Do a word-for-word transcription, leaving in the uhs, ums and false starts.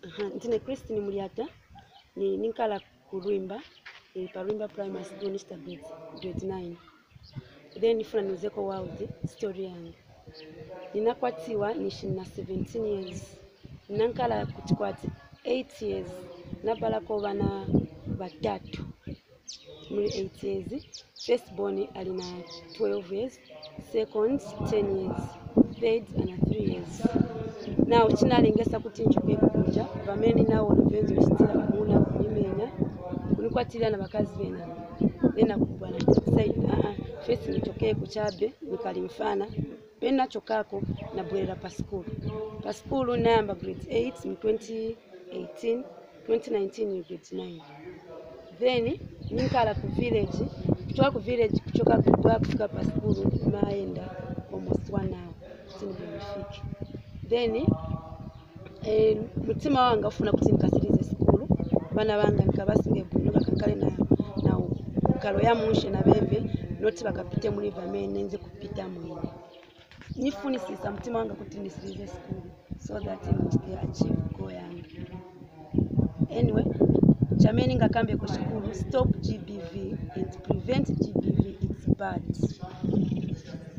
Ntine Christine Muliata ni ninkala kurwimba ni parwimba primary school nista grade grade nine. Then nifuna nuzeko world story yangu. Ninakwatiwa nishina seventeen years. Nankala kutikwati eight years. Nabalako bana batatu. Muri eight years. First born alina twelve years. Second ten years. Third and three years. Now chinalengesa kuti nchuke kuja bameni nawo nuvenzo chitira kumuna kunimenya kunikwatira na bakazi bena bena kubwana side ah first nichoke kuchabe nikalimfana bena chokako na bwera pa school pa school namba grade eight in twenty eighteen twenty nineteen ni grade nine. Then ninkala ku village kutoka ku village kuchoka kwa kufika pa school naenda almost one hour tini benefiki. Then eh mutima wanga ufuna kuti nikasirize sikulu bana banga nikabasinge bwino bakankale na na kalo ya mushe na bebe noti bakapite muri vamene nze kupita mwine nifunisisa mutima wanga kuti nisirize sikulu so that I achieve goal yangu. Anyway chameni ngakambe ku sikulu stop G B V and prevent G B V, it's bad.